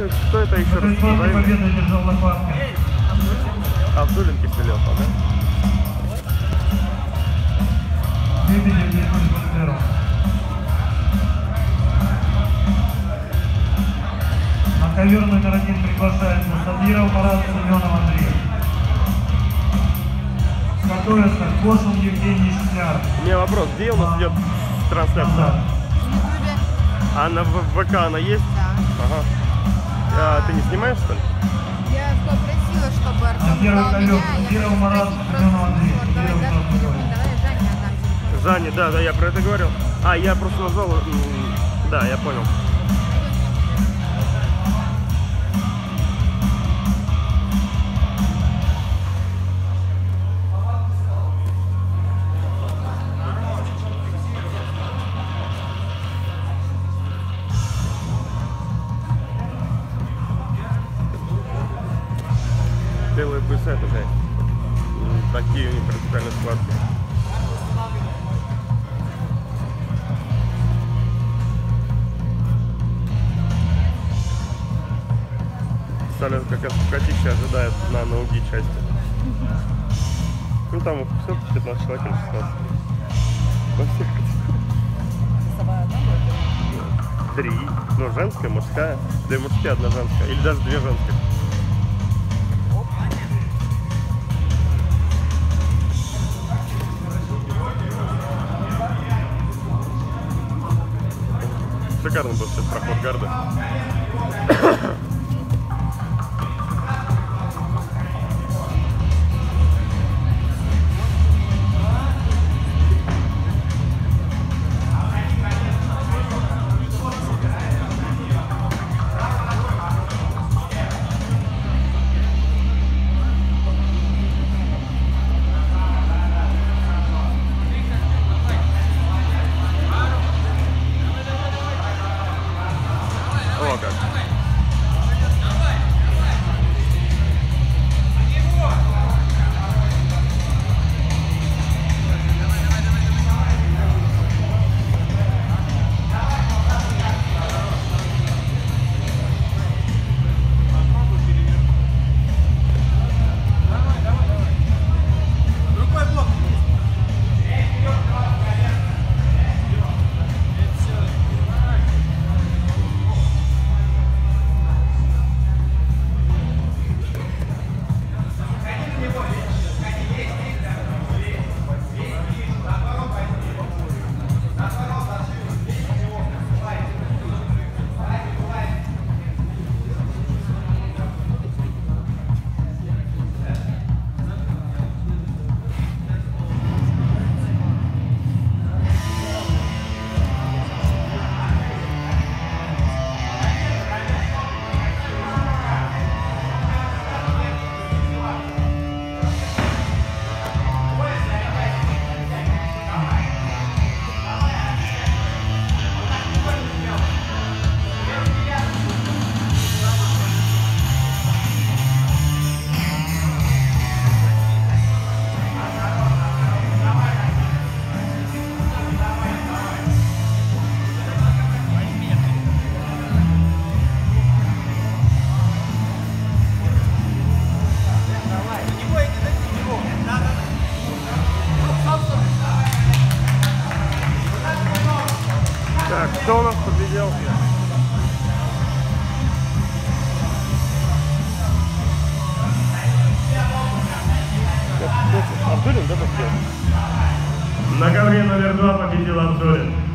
Кто это еще раз? Победу держал лопатка. Абдулин Киселев, да? Лебедев Виктор Бандеров. На ковер номер 1 приглашается Садиров Марат, Семенов Андрей. Готовится Кошин Евгений Шкляр. У меня вопрос, где у нас идет трансляция? А на ВК она есть? Да. Ага. А ты не снимаешь, что ли? Я попросила, чтобы Артем Первый дал колес, меня. Садиров Марат, Семенов Андрей. Давай Жанне отдам телефон. Жанне, да, я про это говорил. А, я просто назвал... Да, я понял. Белые пояса это же такие у них принципиальные складки. Представляю, как это котище ожидает на ноги части. Ну там все 15 человек или 16. Во всех категориях. 3. Ну, женская, мужская. 2 мужские, 1 женская. Или даже 2 женских. Шикарный был сейчас проход гарда. О, как. Так, кто у нас победил? Абдулин, да, победил? На ковре номер 2 победил Абдулин.